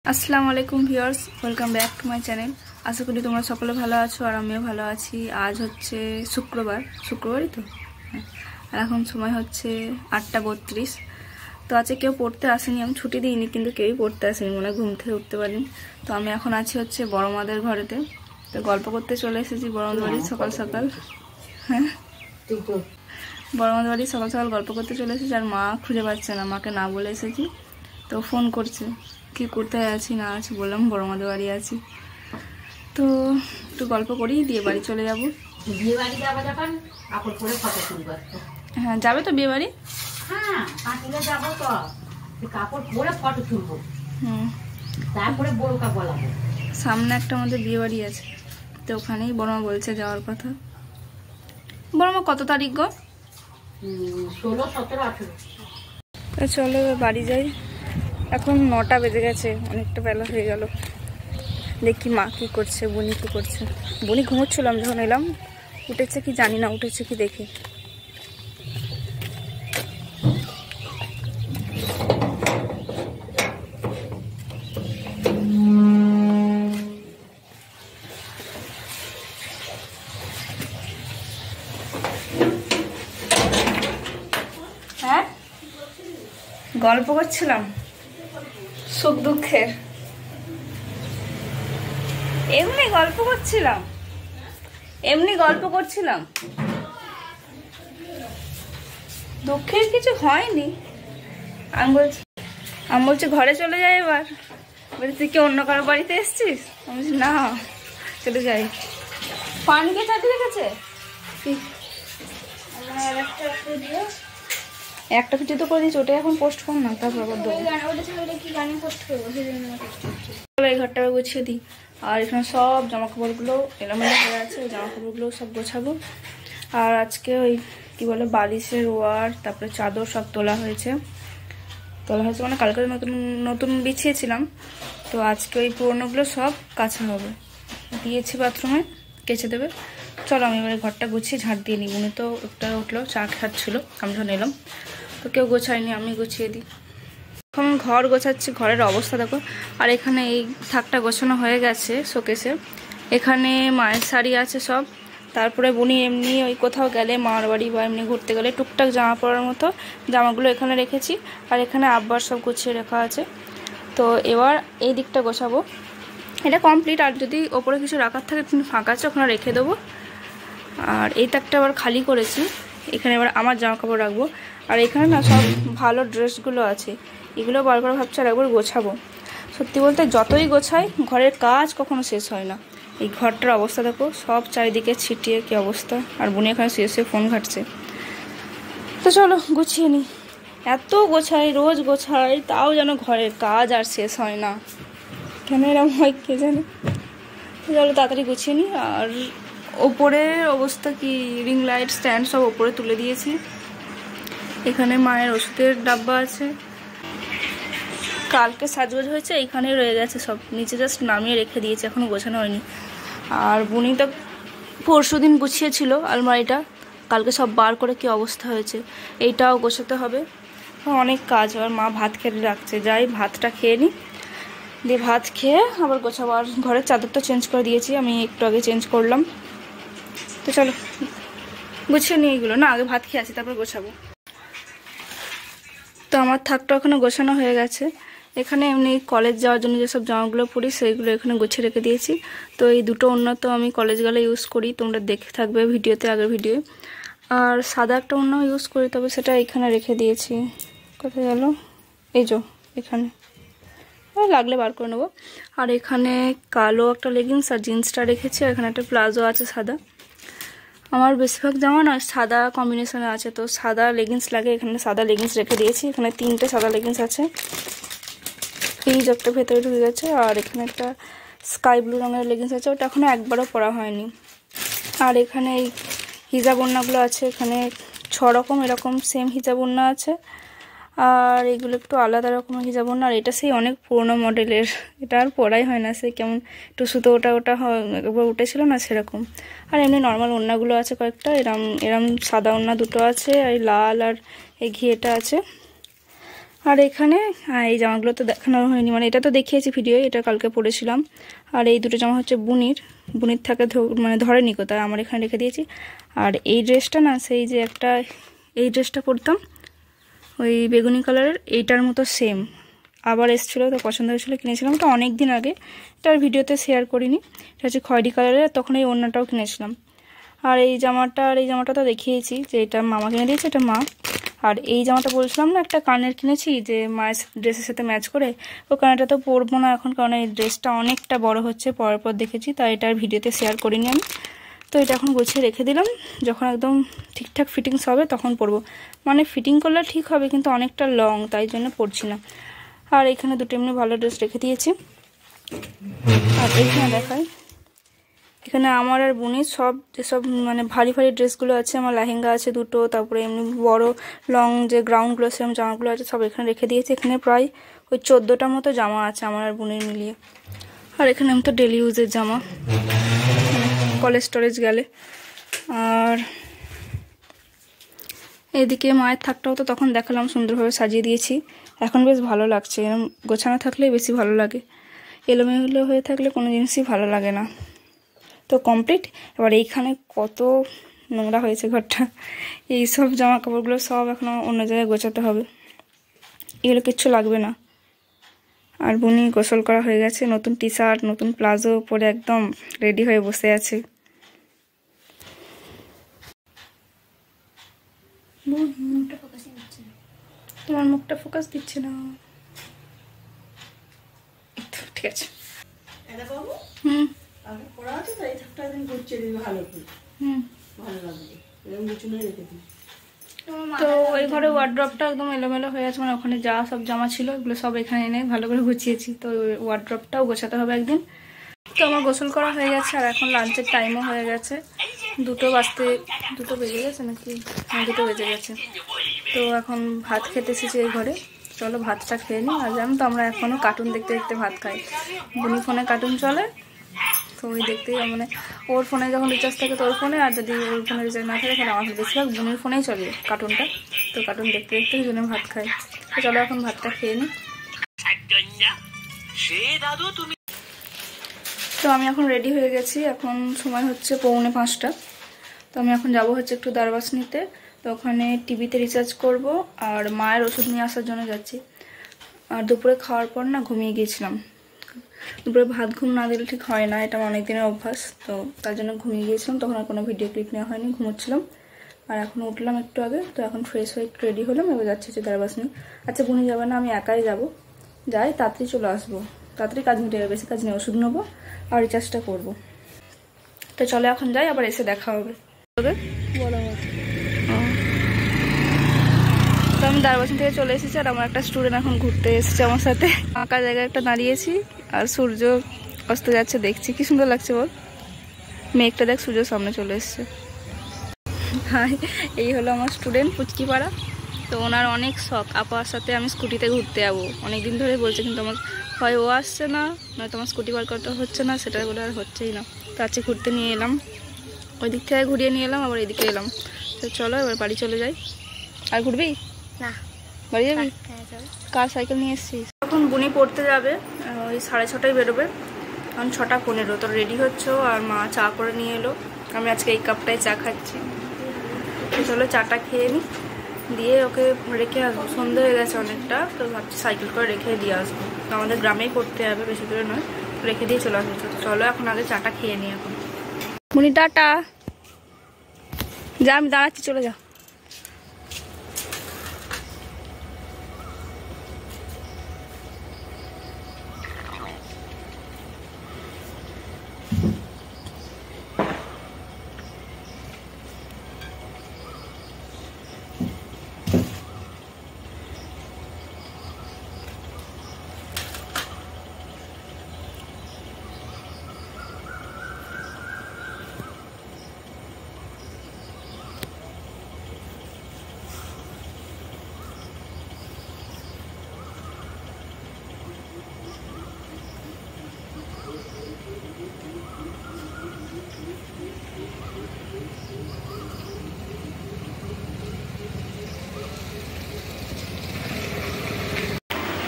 আসসালামু আলাইকুম viewers, welcome back to my channel. আশা করি তোমরা সকলে ভালো আছো আর আমিও ভালো আছি। আজ হচ্ছে শুক্রবারই তো। আর এখন সময় হচ্ছে 8:32। তো আজকে কেউ পড়তে আসেনি, আমি ছুটি দিইনি, কিন্তু কেউই পড়তে আসেনি, মনে ঘুম থেকে উঠতে পারিনি। তো আমি এখন আছি হচ্ছে বড় মাদের ঘরেতে। তো গল্প করতে চলে এসেছি বড় মাদের বাড়ি সকাল সকাল। হ্যাঁ, বড় মাদের বাড়ি সকাল সকাল গল্প করতে চলে এসেছি। আর মা খুঁজে পাচ্ছে না, মাকে না বলে এসেছি। তো ফোন করছে, কি কোথায় আছি না আছি, বললাম বড় মাদের বাড়ি আছি। তো একটু গল্প করি, দিয়ে বাড়ি চলে যাবো। বিয়ে বাড়ি যাবো যখন কাপড় পরে ফটো তুলবো। হ্যাঁ, যাবে তো বিয়ে বাড়ি? হ্যাঁ, পাঁচিলে যাবো তো কাপড় পরে ফটো তুলবো, তারপরে বড়কা বলাবো। সামনে একটা আমাদের বিয়ে বাড়ি আছে, তো ওখানেই বড়মা বলছে যাওয়ার কথা। বড়মা কত তারিখ গো? 16, 17, 18। চলো বাড়ি যাই। এখন 9টা বেজে গেছে, অনেকটা বেলা হয়ে গেল। দেখি মা কি করছে, বুনি কি করছে। বুনি ঘুমোচ্ছিল, আমি যখন এলাম। উঠেছে কি জানি না, উঠেছে কি দেখি। হ্যাঁ, গল্প করছিলাম সুখ দুঃখের, এমনি গল্প করছিলাম। দুঃখের কিছু হয়নি। আমি বলছি ঘরে চলে যাই এবার। বলছি তুই কি অন্য কারো বাড়িতে এসছিস? আমি বলছি না, চলে যাই। পান কে চাটি রেখেছে? একটা ভিডিও তো করে দিয়েছি, ওটাই এখন পোস্ট কর না, তারপর আবার দেবো। এই ঘরটাকে গুছিয়ে দিই। আর এখানে সব জামা কাপড়গুলো এলোমেলো হয়ে আছে, ওই জামা কাপড়গুলো সব গোছাবো। আর আজকে ওই কি বলে বালিশের ওয়ার, তারপরে চাদর সব তোলা হয়েছে মানে কালকে নতুন নতুন বিছিয়েছিলাম। তো আজকে ওই পুরোনোগুলো সব কাছা হবে, দিয়েছি বাথরুমে, কেচে দেবে। চলো আমি এবারে ঘরটা গুছিয়ে ঝাড় দিয়ে নিই। উনি তো একটা উঠলো, চা খাচ্ছিল, আমি যখন এলাম। তো কেউ গোছায়নি, আমি গুছিয়ে দিই। এখন ঘর গোছাচ্ছি, ঘরের অবস্থা দেখো। আর এখানে এই থাকটা গোছানো হয়ে গেছে শোকেসে। এখানে মায়ের শাড়ি আছে সব। তারপরে বুনি এমনি ওই কোথাও গেলে, মার বাড়ি বা এমনি ঘুরতে গেলে টুকটাক জামা পরার মতো জামাগুলো এখানে রেখেছি। আর এখানে আব্বার সব গুছিয়ে রাখা আছে। তো এবার এই দিকটা গোছাবো, এটা কমপ্লিট। আর যদি ওপরে কিছু রাখার থাকে তুমি ফাঁকা আছে, ওখানে রেখে দেবো। আর এই তাকটা আবার খালি করেছি, এখানে এবার আমার জামা কাপড় রাখবো। আর এখানে না সব ভালো ড্রেসগুলো আছে, এগুলো বারবার ভাবছি আর একবার গোছাবো। সত্যি বলতে যতই গোছাই, ঘরের কাজ কখনো শেষ হয় না। এই ঘরটার অবস্থা দেখো, সব চারিদিকে ছিটিয়ে কি অবস্থা। আর বুনি এখানে শুয়ে শুয়ে ফোন ঘাটছে। তো চলো গুছিয়ে নিই। এত গোছাই, রোজ গোছাই, তাও যেন ঘরের কাজ আর শেষ হয় না, কেন এরকম হয় কে জানে। চলো তাড়াতাড়ি গুছিয়ে নিই। আর ওপরের অবস্থা কি, রিং লাইট স্ট্যান্ড সব ওপরে তুলে দিয়েছি। এখানে মায়ের ওষুধের ডাব্বা আছে, কালকে সাজগোজ হয়েছে, এইখানে রয়ে গেছে সব, নিচে জাস্ট নামিয়ে রেখে দিয়েছে, এখনো গোছানো হয়নি। আর বুনিটা পরশুদিন গুছিয়েছিল আলমারিটা, কালকে সব বার করে কি অবস্থা হয়েছে। এইটাও গোছাতে হবে, অনেক কাজ। আর মা ভাত খেতে রাখছে, যাই ভাতটা খেয়ে নিই, দিয়ে ভাত খেয়ে আবার গোছাবো। আর ঘরের চাদরটা চেঞ্জ করে দিয়েছি, আমি একটু আগে চেঞ্জ করলাম। তো চলো গুছিয়ে নিই এগুলো, না আগে ভাত খেয়ে আছি তারপর গোছাবো। তো আমার থাকটা ওখানে গোছানো হয়ে গেছে। এখানে এমনি কলেজ যাওয়ার জন্য যেসব জামাগুলো পরি সেইগুলো এখানে গুছিয়ে রেখে দিয়েছি। তো এই দুটো ওড়না তো আমি কলেজ গেলে ইউজ করি, তোমরা দেখে থাকবে ভিডিওতে, আগের ভিডিও। আর সাদা একটা ওড়না ইউজ করি, তবে সেটা এখানে রেখে দিয়েছি। কোথায় গেল? এই যে এখানে, লাগলে বার করে নেবো। আর এখানে কালো একটা লেগিংস আর জিন্সটা রেখেছি। আর এখানে একটা প্লাজো আছে সাদা। আমার বেশিরভাগ জামা না সাদা কম্বিনেশনে আছে, তো সাদা লেগিংস লাগে, এখানে সাদা লেগিংস রেখে দিয়েছি। এখানে 3টে সাদা লেগিংস আছে, ফ্রিজ একটা ভেতরে ঢুকে গেছে। আর এখানে একটা স্কাই ব্লু রঙের লেগিংস আছে, ওটা এখনও একবারও পরা হয়নি। আর এখানে এই হিজাব ওড়নাগুলো আছে, এখানে 6 রকম এরকম সেম হিজাব ওড়না আছে। আর এগুলো একটু আলাদা রকমের হিজাব ওড়না। আর এটা সেই অনেক পুরোনো মডেলের, এটা আর পরাই হয় না, সেই কেমন একটু সুতো ওটা একবার উঠেছিল না সেরকম। আর এমনি নর্মাল ওড়নাগুলো আছে কয়েকটা, এরম সাদা ওড়না দুটো আছে, আর লাল আর এই ঘিয়েটা আছে। আর এখানে এই জামাগুলো তো দেখানো হয়নি, মানে এটা তো দেখিয়েছি ভিডিও, এটা কালকে পরেছিলাম। আর এই দুটো জামা হচ্ছে বুনির থাকে, মানে ধরেনি কোথায়, আমার এখানে রেখে দিয়েছি। আর এই ড্রেসটা না, সেই যে একটা এই ড্রেসটা পরতাম ওই বেগুনি কালারের, এইটার মতো সেম আবার এসেছিলো, তো পছন্দ হয়েছিলো, কিনেছিলাম। এটা অনেক দিন আগে, এটা আর ভিডিওতে শেয়ার করিনি। এটা হচ্ছে খয়েরি কালারের, তখন এই ওড়নাটাও কিনেছিলাম। আর এই জামাটা তো দেখিয়েছি যে এটা মামা কিনে দিয়েছে, এটা মা। আর এই জামাটা বলছিলাম না একটা কানের কিনেছি যে মায়ের ড্রেসের সাথে ম্যাচ করে, ও কানেরটা তো পরবো না এখন, কারণ এই ড্রেসটা অনেকটা বড় হচ্ছে, পরার পর দেখেছি, তাই এটা আর ভিডিওতে শেয়ার করিনি আমি। তো এটা এখন গুছিয়ে রেখে দিলাম, যখন একদম ঠিকঠাক ফিটিংস হবে তখন পরবো। মানে ফিটিং করলে ঠিক হবে, কিন্তু অনেকটা লং, তাই জন্য পরছি না। আর এখানে দুটো এমনি ভালো ড্রেস রেখে দিয়েছি। আর এইখানে দেখাই, এখানে আমার আর বোনের সব যেসব মানে ভারী ভারী ড্রেসগুলো আছে, আমার লেহেঙ্গা আছে দুটো, তারপরে এমনি বড় লং যে গ্রাউন্ডগুলো সেরকম জামাগুলো আছে সব এখানে রেখে দিয়েছি। এখানে প্রায় ওই 14টার মতো জামা আছে আমার আর বোনের মিলিয়ে। আর এখানে আমি তো ডেলি ইউজের জামা, কলেজ স্টোরেজ গেলে। আর এদিকে মায়ের থাকটাও তো তখন দেখালাম, সুন্দরভাবে সাজিয়ে দিয়েছি, এখন বেশ ভালো লাগছে। এরকম গোছানো থাকলে বেশি ভালো লাগে, এলোমেলো হয়ে থাকলে কোনো জিনিসই ভালো লাগে না। তো কমপ্লিট। এবার এইখানে কত নোংরা হয়েছে ঘরটা, এইসব জামা কাপড়গুলো সব এখনও অন্য জায়গায় গোছাতে হবে, এগুলো কিচ্ছু লাগবে না। আর বুনি গোসল করা হয়ে গেছে, নতুন টি শার্ট নতুন প্লাজো পরে একদম রেডি হয়ে বসে আছে। তোমার মুখটা ফোকাস দিচ্ছে না, ঠিক আছে। তো ওই ঘরে ওয়ার্ড্রপটা একদম এলোমেলো হয়ে আছে, মানে ওখানে যা সব জামা ছিল এগুলো সব এখানে এনে ভালো করে গুছিয়েছি। তো ওয়ার্ড্রপটাও গোছাতে হবে একদিন। তো আমার গোসল করা হয়ে গেছে, আর এখন লাঞ্চের টাইমও হয়ে গেছে, 2 বেজে গেছে নাকি, হ্যাঁ 2 বেজে গেছে। তো এখন ভাত খেতে এসেছি এই ঘরে, চলো ভাতটা খেয়ে নিই। আর জানো তো আমরা এখনও কার্টুন দেখতে দেখতে ভাত খাই, বুনি ফোনে কার্টুন চলে, তো ওই দেখতেই মানে ওর ফোনে যখন রিচার্জ থাকে তো ওর ফোনে, আর যদি ওর ফোনে রিচার্জ না থাকে তাহলে আমার বেশিরভাগ বোনের ফোনেই চলে কার্টুনটা। তো কার্টুন দেখতে দেখতে ওই জন্য ভাত খাই। তো চলো এখন ভাতটা খেয়ে নিই। তো আমি এখন রেডি হয়ে গেছি, এখন সময় হচ্ছে 4:45। তো আমি এখন যাব হচ্ছে একটু দারবাস নিতে, তো ওখানে টিভিতে রিচার্জ করব, আর মায়ের ওষুধ নিয়ে আসার জন্য যাচ্ছি। আর দুপুরে খাওয়ার পর না ঘুমিয়ে গিয়েছিলাম, দুপুরে ভাত ঘুম না দিলে ঠিক হয় না, এটা আমার অনেক দিনের অভ্যাস, তো তার জন্য ঘুমিয়ে গিয়েছিলাম। তখন আর কোনো ভিডিও ক্লিপ নেওয়া হয়নি, ঘুমোচ্ছিলাম। আর এখন উঠলাম একটু আগে, তো এখন ফ্রেশ হয়ে একটু রেডি হলাম, এবার যাচ্ছি যে দারবাস নিয়ে। আচ্ছা বুনি যাবে না, আমি একাই যাব, যাই তাড়াতাড়ি চলে আসবো, তাড়াতাড়ি কাজ মিটে যাবে, বেশি কাজ নেই, ওষুধ নেবো আর রিচার্জটা করবো। তো চলো এখন যাই, আবার এসে দেখা হবে। তো আমি দারবাসন থেকে চলে এসেছি, আর আমার একটা স্টুডেন্ট এখন ঘুরতে এসেছে আমার সাথে। ফাঁকা জায়গায় একটা দাঁড়িয়েছি, আর সূর্য অস্ত যাচ্ছে দেখছি, কি সুন্দর লাগছে বল, মেঘটা দেখ, সূর্য সামনে চলে এসছে। হাই, এই হলো আমার স্টুডেন্ট পুচকিপাড়া। তো ওনার অনেক শখ আপার সাথে আমি স্কুটিতে ঘুরতে যাবো, অনেকদিন ধরে বলছে, কিন্তু আমার হয় ও আসছে না, নয়তো আমার স্কুটি বার করতে হচ্ছে না, সেটা বলে আর হচ্ছেই না। তো আজকে ঘুরতে নিয়ে এলাম, ওই দিক থেকে ঘুরিয়ে নিয়ে এলাম, আবার এদিকে এলাম। তো চলো এবার বাড়ি চলে যাই। আর ঘুরবি না, বাড়ি যাবি? কার সাইকেল নিয়ে এসেছিস? এখন বুনি পড়তে যাবে, ওই 6:30টায় বেরোবে, কারণ 6:15। তো রেডি হচ্ছে, আর মা চা করে নিয়ে এলো, আমি আজকে এই কাপটায় চা খাচ্ছি। তো চলো চাটা খেয়ে নিই, দিয়ে ওকে রেখে আসবো, সন্ধ্যে হয়ে গেছে অনেকটা, তো ভাবছি সাইকেল করে রেখে দিয়ে আসবো। তো আমাদের গ্রামেই করতে হবে, বেশি দূরে নয়, রেখে দিয়ে চলে আসবো। তো চলো এখন আগে চাটা খেয়ে নিই। এখন বুনি টাটা, যা আমি দাঁড়াচ্ছি, চলে যা।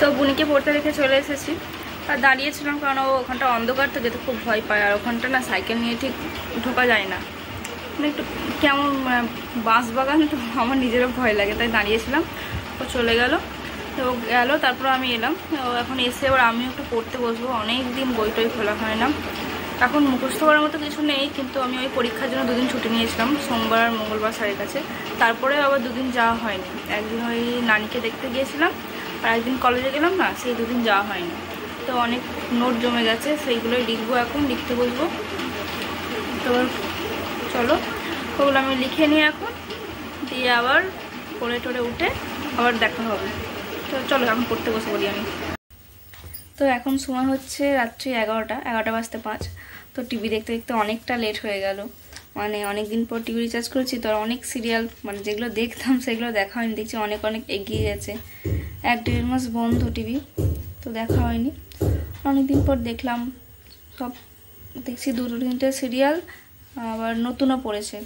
তো বুনিকে পড়তে রেখে চলে এসেছি, আর দাঁড়িয়েছিলাম কারণ ও ওখানটা অন্ধকার তো যেতে খুব ভয় পায়, আর ওখানটা না সাইকেল নিয়ে ঠিক ঢোকা যায় না, মানে একটু কেমন বাঁশ বাগান তো আমার নিজেরও ভয় লাগে, তাই দাঁড়িয়েছিলাম। ও চলে গেল, তো গেল, তারপর আমি এলাম। ও এখন এসে এবার আমিও একটু পড়তে বসবো, অনেক দিন বই টই খোলা হয় না। এখন মুখস্থ করার মতো কিছু নেই, কিন্তু আমি ওই পরীক্ষার জন্য 2 দিন ছুটি নিয়েছিলাম, সোমবার আর মঙ্গলবার স্যারের কাছে। তারপরে আবার 2 দিন যাওয়া হয়নি, একদিন ওই নানিকে দেখতে গিয়েছিলাম, আর একদিন কলেজে গেলাম না, সেই 2 দিন যাওয়া হয়নি। তো অনেক নোট জমে গেছে, সেইগুলোই লিখবো, এখন লিখতে বসবো। তো চলো ওগুলো আমি লিখে নিই এখন, দিয়ে আবার পড়ে টড়ে উঠে আবার দেখা হবে। তো চলো এখন পড়তে বসে বলি আমি। তো এখন সময় হচ্ছে রাত্রি 11টা বাজতে 5। তো টিভি দেখতে দেখতে অনেকটা লেট হয়ে গেল, মানে অনেক দিন পর টিভি রিচার্জ করেছি, তো অনেক সিরিয়াল মানে যেগুলো দেখতাম সেগুলো দেখা হয়নি, দেখছি অনেক এগিয়ে গেছে। 1-1.5 মাস বন্ধ টিভি, তো দেখা হয়নি। অনেকদিন পর দেখলাম, সব দেখছি 2-3টে সিরিয়াল, আবার নতুনও পড়েছে।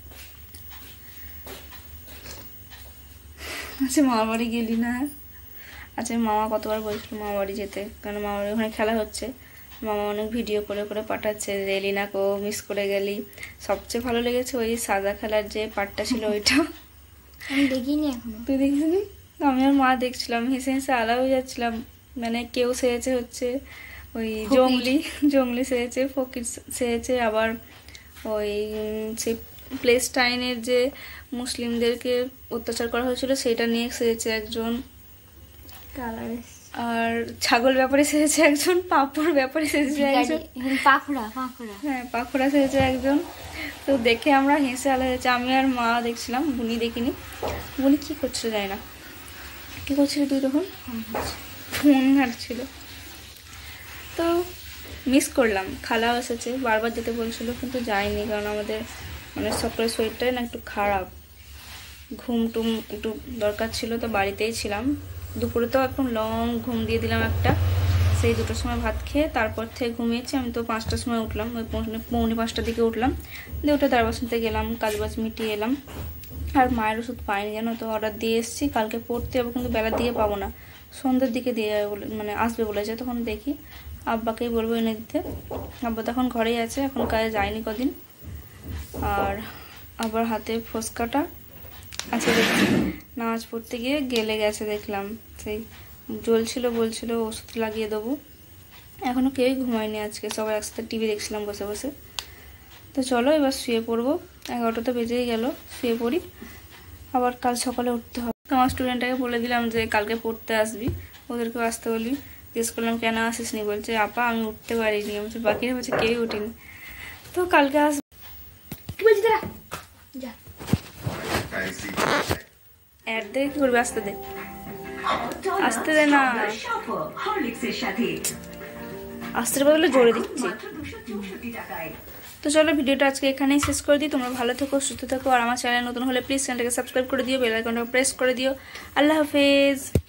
আচ্ছা মামার বাড়ি গেলি না? আচ্ছা মামা কতবার বলছিল মামা বাড়ি যেতে, কারণ মামা বাড়ি ওখানে খেলা হচ্ছে, মামা অনেক ভিডিও করে করে পাঠাচ্ছে যে এলিনাকেও মিস করে গেলি। সবচেয়ে ভালো লেগেছে ওই সাদা খেলার যে পার্টটা ছিল ওইটা, আমি দেখিনি এখনো। তুই দেখিসনি? আমি আর মা দেখছিলাম, হেসে হেসে আলাদা হয়ে যাচ্ছিলাম। মানে কেউ সেরেছে হচ্ছে ওই জঙ্গলি সেরেছে, ফকির সেরেছে, আবার ওই সেই প্লেস্টাইনের যে মুসলিমদেরকে অত্যাচার করা হয়েছিল সেটা নিয়ে সেরেছে একজন, আর ছাগল ব্যাপারে সেরেছে একজন, পাঁপড় ব্যাপারে সেরেছে একজন, হ্যাঁ পাখোড়া সেরেছে একজন। তো দেখে আমরা হেসে আলাদা হয়েছে, আমি আর মা দেখছিলাম, বুনি দেখিনি। বুনি কি করছিল জানি না, কি করছিল তুই তখন? ফোন ঘাটছিল। তো মিস করলাম, খালাও এসেছে, বারবার যেতে বলছিল কিন্তু যাইনি, কারণ আমাদের মানে সকলের শরীরটাই না একটু খারাপ, ঘুম টুম একটু দরকার ছিল, তো বাড়িতেই ছিলাম। দুপুরে তো এখন লং ঘুম দিয়ে দিলাম একটা, সেই 2টার সময় ভাত খেয়ে তারপর থেকে ঘুমিয়েছি। আমি তো 5টার সময় উঠলাম, ওই 4:45টার দিকে উঠলাম, দিয়ে ওটা দারবাসনতে গেলাম, কাজবাজ মিটিয়ে এলাম। আর মায়ের ওষুধ পাইনি জানো তো, অর্ডার দিয়ে এসেছি, কালকে পড়তে যাবো, কিন্তু বেলার দিকে পাবো না, সন্ধ্যের দিকে দিয়ে বলে মানে আসবে বলেছে, তখন দেখি আব্বাকেই বলবো এনে দিতে। আব্বা তখন ঘরেই আছে, এখন কাজে যায়নি কদিন। আর আবার হাতে ফোসকাটা আছে, দেখছি নামাজ পড়তে গিয়ে গেলে গেছে, দেখলাম সেই জ্বলছিল, বলছিল ওষুধ লাগিয়ে দেবো। এখনও কেউই ঘুমায়নি আজকে, সবাই একসাথে টিভি দেখছিলাম বসে বসে। তো চলো এবার শুয়ে পড়বো, 11টা তো বেজেই গেল, শুয়ে পড়ি, আবার কাল সকালে উঠতে হবে। তোমার স্টুডেন্টটাকে বলে দিলাম যে কালকে পড়তে আসবি, ওদেরকেও আসতে বলবি। জিজ্ঞেস করলাম কেন আসিস নি, বলছে আপা আমি উঠতে পারিনি, বলছে বাকিরা বলছে কেউই উঠিনি, তো কালকে আসবি। কি বলছি দাঁড়া, যা অ্যাড দে, কি করবি, আসতে দে, আসতে দে না, আসতে বদলে জোরে দিচ্ছি। তো চলো ভিডিওটা আজকে এখানেই শেষ করে দিই, তোমরা ভালো থেকো, সুস্থ থেকো, আর আমার চ্যানেল নতুন হলে প্লিজ চ্যানেলটাকে সাবস্ক্রাইব করে দিও, বেল আইকনটা প্রেস করে দিও। আল্লাহ হাফেজ।